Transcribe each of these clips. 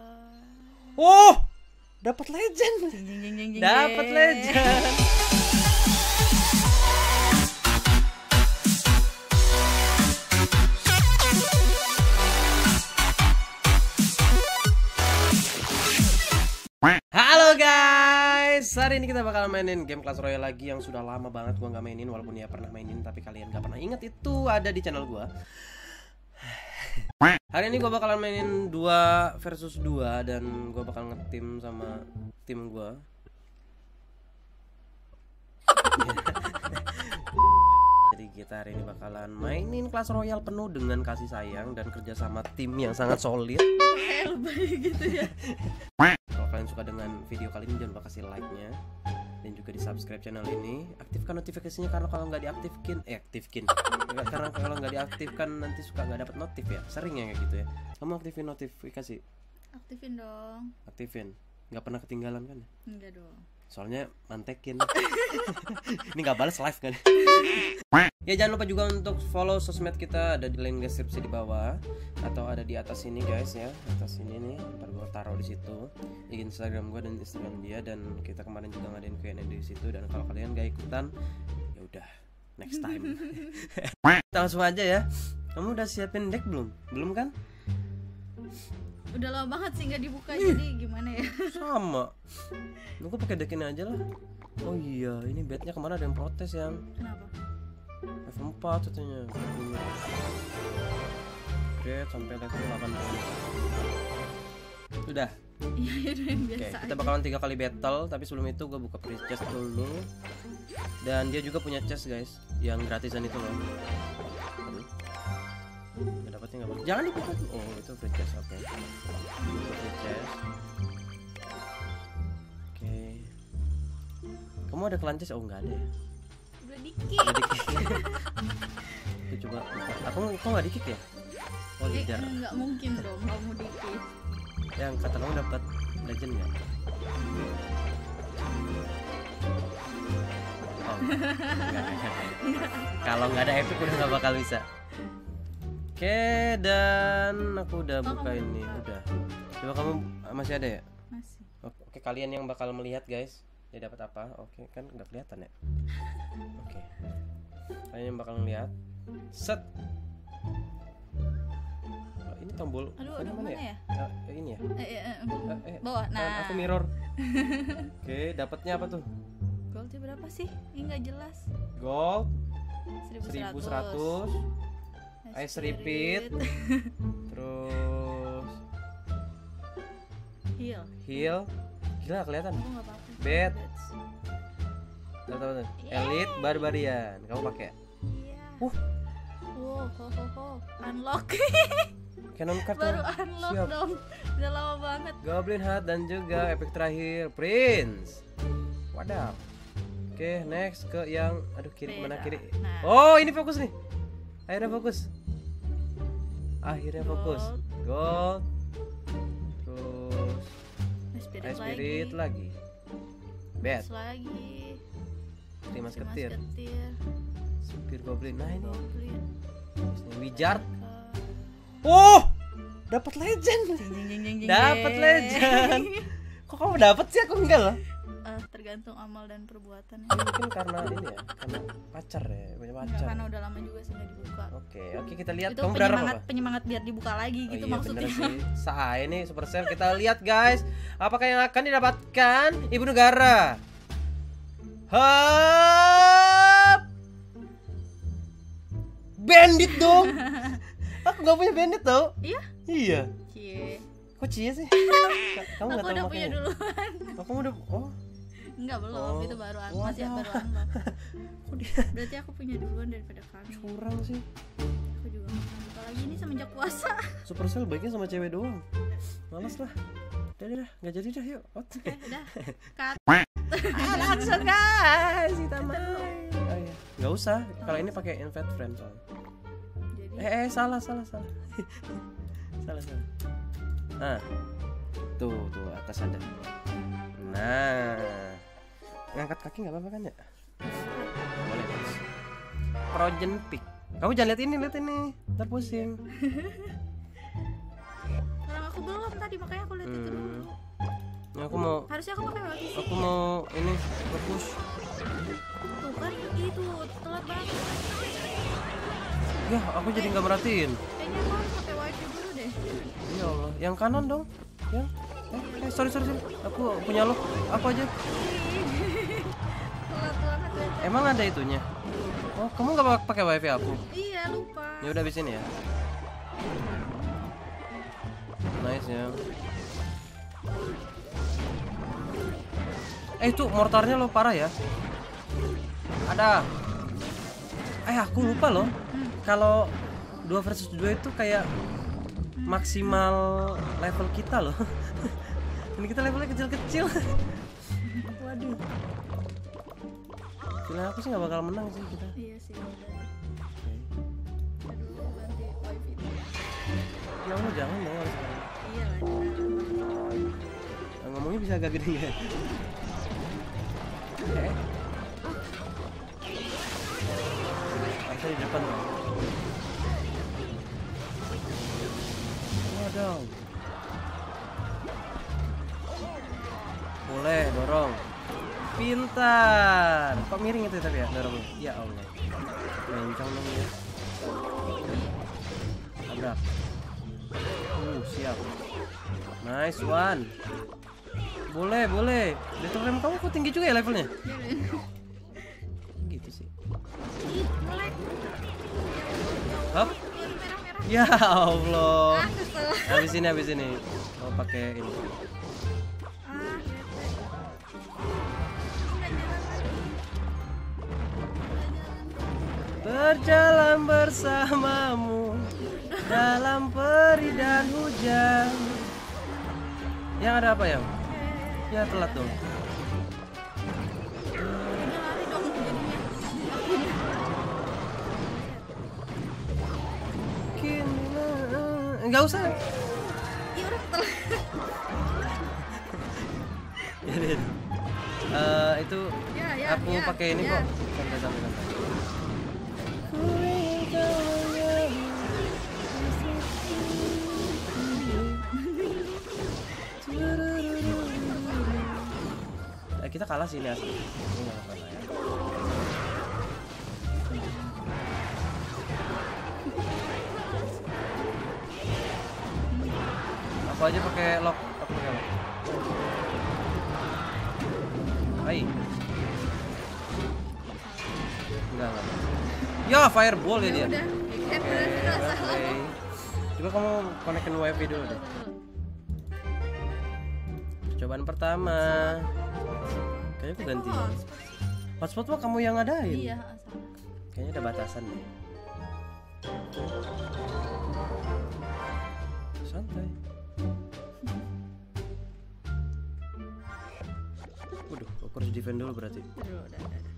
Oh, dapat legend. Dapat Yeay. legend. Halo guys, hari ini kita bakal mainin game Clash Royale lagi yang sudah lama banget gua nggak mainin, walaupun ya pernah mainin tapi kalian nggak pernah inget itu ada di channel gua. Hari ini gua bakalan mainin 2 versus 2 dan gua bakal ngetim sama tim gua. Jadi kita hari ini bakalan mainin Clash Royale penuh dengan kasih sayang dan kerjasama tim yang sangat solid. Gitu ya. Kalau kalian suka dengan video kali ini, jangan lupa kasih like-nya dan juga di subscribe channel ini, aktifkan notifikasinya karena kalau nggak diaktifkan, karena kalau nggak diaktifkan nanti suka nggak dapat notif ya, sering ya kayak gitu ya. Kamu aktifin notifikasi? Aktifin dong. Aktifin, nggak pernah ketinggalan kan? Enggak dong. Soalnya mantekin. Ini nggak balas live kan? Ya jangan lupa juga untuk follow sosmed kita, ada di link deskripsi di bawah atau ada di atas sini guys ya, atas sini nih. Ntar gue taruh di situ Instagram gue dan Instagram dia, dan kita kemarin juga ngadain Q&A di situ. Dan kalau kalian gak ikutan, ya udah next time. Kita langsung aja ya. Kamu udah siapin deck belum? Belum kan? Udah lama banget sih nggak dibuka, jadi gimana ya? Sama. Aku pakai deck ini aja lah. Oh iya, ini bednya kemana ada yang protes yang Kenapa? F4 katanya. Oke, sampai level 80. Sudah. Iya, itu yang Oke, biasa. kita bakalan 3 kali battle, tapi sebelum itu gue buka free chest dulu. Dan dia juga punya chest guys, yang gratisan itu loh. Aduh. Nggak dapatnya nggak apa. Jangan dibuka tuh. Oh, itu free chest. Oke. Buka free chest. Oke. Kamu ada klan chest? Oh, nggak ada ya. Udah dikit. Nggak di-kick. Aku coba buka. Aku kok nggak di-kick ya? Oh, leader. Nggak mungkin dong kamu dikit. Yang kata kamu dapat legend nggak? Oh, enggak. Kalau nggak ada epic udah nggak bakal bisa. Oke, dan aku udah buka ini, udah. Coba kamu masih ada ya? Masih. Oke, kalian yang bakal melihat guys, dia dapat apa? Oke, kan nggak kelihatan ya? Oke, kalian yang bakal melihat. Set. Oh, ini tombol. Aduh, mana ya? Ini ya? Bawah. Nah. Aku mirror. Oke, dapatnya apa tuh? Goldnya berapa sih? Ini nggak jelas. Gold 1100. 1100. Ice repeat. Terus heal. Gila kelihatan. Aku nggak apa-apa. Bet. Bets. Tahu. Elite Barbarian. Kamu pakai? Iya. Wow, unlock. Cannon card Baru ya? unlock Siap. dong. Udah lama banget. Goblin Heart dan juga epic terakhir Prince. Wadaw. Oke, next ke yang kiri. Mana Beda. kiri? Nah. Oh, ini fokus nih. Akhirnya fokus. Gold. Terus Ice Spirit lagi. Bet. Lagi. Terima Si ketir. Musketeer. Spear Goblin. Nah ini. Goblin. Ini Wizard. Oh, dapat legend. Jing. Dapat legend. Kok kamu dapat sih, aku enggak lah. Tergantung amal dan perbuatan. Mungkin karena ini ya, karena pacar ya, punya Enggak, pacar. karena udah lama juga sih nggak dibuka. Oke, kita lihat Itu kamu berharap apa? penyemangat biar dibuka lagi gitu iya, maksudnya. bener sih. Ini Supercell, kita lihat guys, apakah yang akan didapatkan Ibu Negara? Hap! Bandit dong. Aku nggak punya bandit tau. Iya. Cie. Kok cie sih? Kamu nggak Aku tahu udah punya makanya? duluan. Oh, kamu udah. Oh, Enggak, belum. Oh. Itu baru masih Waduh. baru unlock. kok dia Berarti aku punya duluan daripada kamu. curang sih? Aku juga nggak pernah buka lagi nih semenjak puasa. Supercell baiknya sama cewek doang. Males lah. Udah, nggak jadi dah, yuk. Oke, udah. Cut. Langsung guys, kita main. Oh iya, nggak usah. Kalau ini pakai invite friend soalnya. Jadi Salah. salah. Nah, tuh atas ada. Nah, ngangkat kaki nggak apa-apa kan ya? Boleh guys. Frozen Peak. Kamu jangan lihat ini, ntar pusing. orang aku belum tadi makanya aku liatin aku mau Harusnya aku pakai wifi. aku mau ini nge-push. Tuh kan itu telat banget. Ya, aku jadi nggak merhatiin. Kayaknya aku harus pakai wifi dulu deh. Ya Allah, yang kanan dong. Yang sorry. Aku punya lo. Aku aja. Telat banget ya. Emang ada itunya? Oh, kamu nggak pakai wifi aku? Iya, lupa. Ya udah habis ini ya. Nice ya. Itu mortarnya lo parah ya. Ada. Aku lupa loh. Kalau 2 versus 2 itu kayak maksimal level kita loh. Ini kita levelnya kecil-kecil. Waduh. Feeling aku sih nggak bakal menang sih kita. Iya sih. Aduh, ganti wifi. Ya Allah jangan dong harus. Iya lah. Ngomongnya bisa agak gede ya. Harusnya di depan dong. Waduh. Boleh dorong. Pintar. Kok miring itu tapi ya dorongnya? Ya Allah. Mencong dong ya. Tabrak. Siap. Nice one. Boleh. Little Ram kamu kok tinggi juga ya levelnya? Gitu sih. Ih, melek. Hop. Merah-merah. Ya Allah. Kesel. Habis ini. Mau pakai ini. Bete. Berjalan bersamamu dalam peri dan hujan. Yang ada apa yang? Ya telat dong. Lari dong jadinya. Enggak usah. Iya udah telat. Jadi itu Ya, aku ya, pakai ini ya. kok. Santai. Kita kalah sih ini asli. Ini nggak apa-apa ya. Aku aja pakai lock. Aku pakai lock. Hai. Enggak. Ya, fireball ya dia. Udah, kan berarti udah salah. Oke. Coba kamu konekin wifi dulu deh. Percobaan pertama. Kayaknya aku ganti. Hotspot mah kamu yang ngadain. Iya, salah. Kayaknya ada batasan deh. Santai. Waduh, aku harus defend dulu berarti. Udah.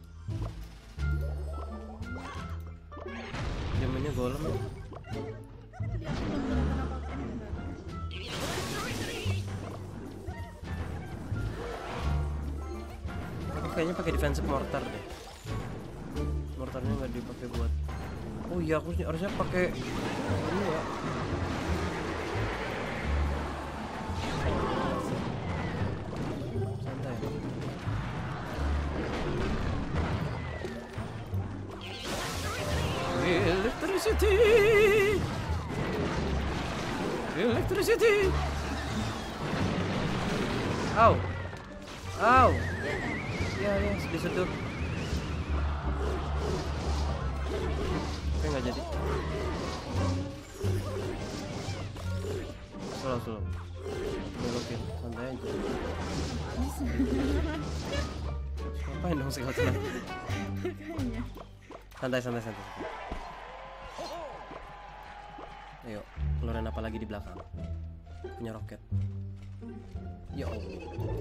Jamannya golem ya. Aku kayaknya pakai defensive mortar deh. Mortarnya nggak dipakai buat. Oh iya, aku harusnya pakai ini ya. Santai. Electricity. Au. Ya, disedot. Oke, nggak jadi. Slow. Belokin, santai aja. Ngapain dong segala tenang? Santai. Ayo, keluarin apa lagi di belakang? Punya roket. Ya Allah.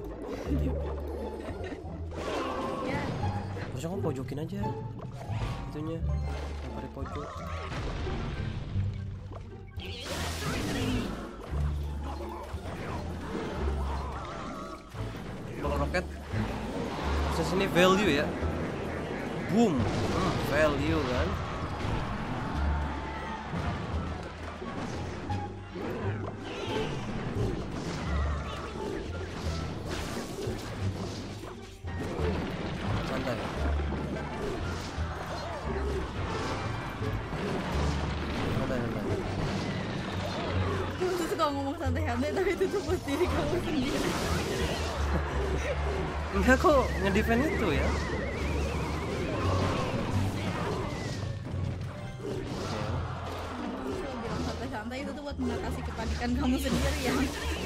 Ya. Harusnya kamu pojokin aja itunya, sampai pojok. Kalau roket proses ini value ya. Boom. Value kan. santai-santai tapi itu tuh buat diri kamu sendiri. Enggak kok ngedefend itu ya. Bilang santai-santai itu tuh buat mengatasi kepanikan kamu sendiri ya.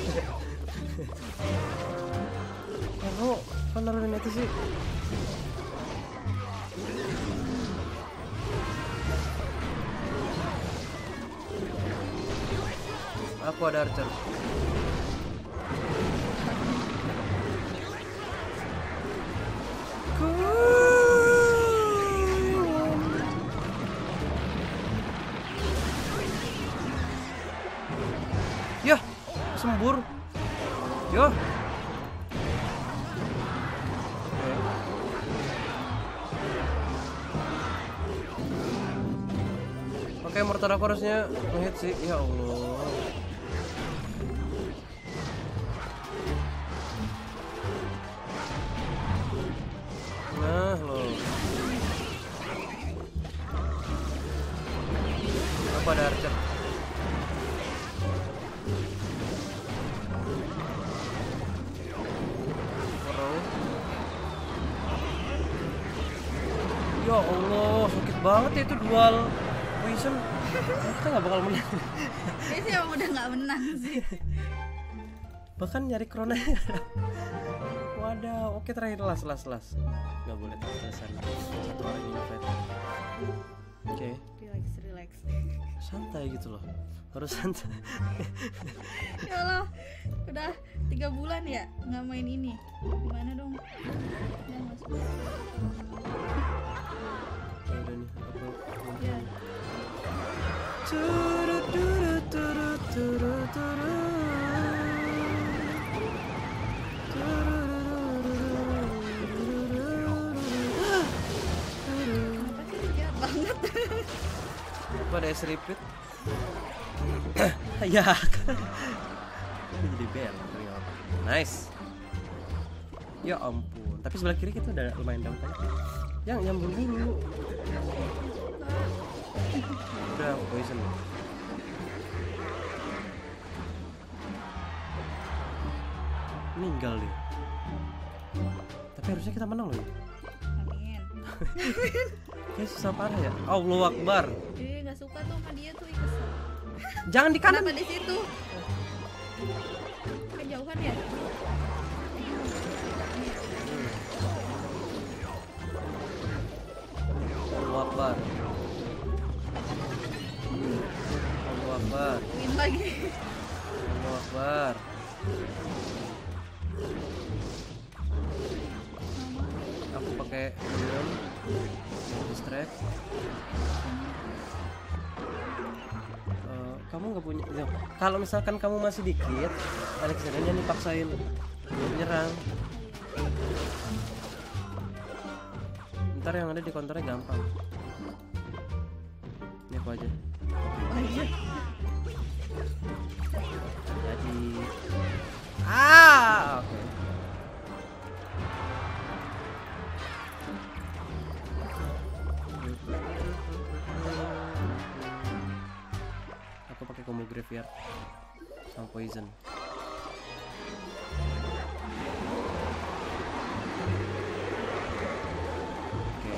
Kamu kok naruhin itu sih? Aku ada archer. Yah, sembur. Yo. Oke, mortar aku harusnya ngehit sih. Ya Allah. Nah, lo. Apa ada archer? Ya Allah, sakit banget ya itu dual poison. Kita nggak bakal menang. Ini sih emang udah nggak menang sih. Bahkan nyari krona. Waduh, oke terakhir las. Nggak boleh terkesan. Satu orang ini fight. Oke. Relax. Santai gitu loh. Harus santai. Ya Allah, udah 3 bulan ya nggak main ini. Gimana dong? Udah masuk. Udah nih, aku. Ya. Pada es repeat. Ya. Jadi bel. Nice. Ya ampun. Tapi sebelah kiri kita udah lumayan down tadi. Yang nyambung dulu. Udah poison. Meninggal deh. Tapi harusnya kita menang loh. Amin. Kayak susah parah ya. Allahu Akbar. Nggak suka tuh sama dia tuh kesel. Jangan di kanan. Kenapa di situ? Kejauhan ya? Allahu Akbar. Allahu Akbar. Win lagi. Allahu Akbar. Aku pakai minion distract. Kamu nggak punya ya, kalau misalkan kamu masih dikit Alexander nih paksain menyerang, ntar yang ada di counternya gampang. Ini aku aja jadi oke. Aku pakai combo graveyard sama poison. Oke.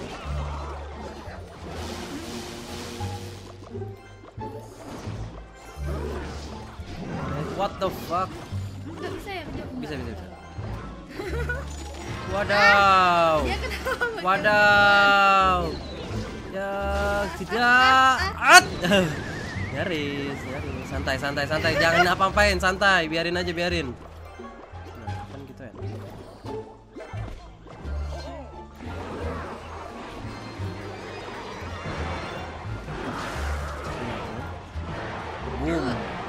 What the fuck? Nggak bisa ya? Bisa. Wadaw. Dia kenapa? Wadaw. Ya tidak. Nyaris. Santai. Jangan apa-apain, santai. Biarin aja. Nah, kan gitu ya. Boom.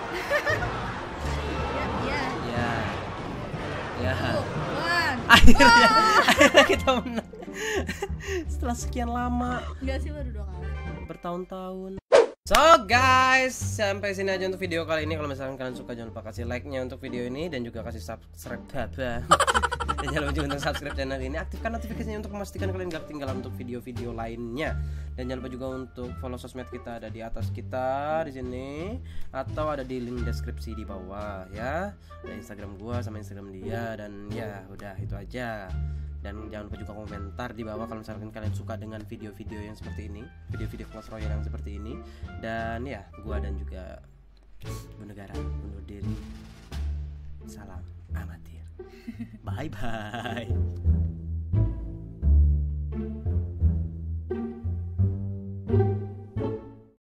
Ya. Akhirnya kita menang. Setelah sekian lama. Enggak sih, baru 2 kali. Bertahun-tahun. So guys, sampai sini aja untuk video kali ini. Kalau misalkan kalian suka, jangan lupa kasih like-nya untuk video ini dan juga kasih subscribe. Dan jangan lupa juga untuk subscribe channel ini, aktifkan notifikasinya untuk memastikan kalian gak ketinggalan untuk video-video lainnya. Dan jangan lupa juga untuk follow sosmed kita, ada di atas kita di sini atau ada di link deskripsi di bawah ya. Ada Instagram gua sama Instagram dia, dan ya udah itu aja. Dan jangan lupa juga komentar di bawah kalau misalkan kalian suka dengan video-video yang seperti ini, video-video Clash Royale yang seperti ini. Dan ya, gua dan juga Bu Negara undur diri. Salam amatir. Bye bye.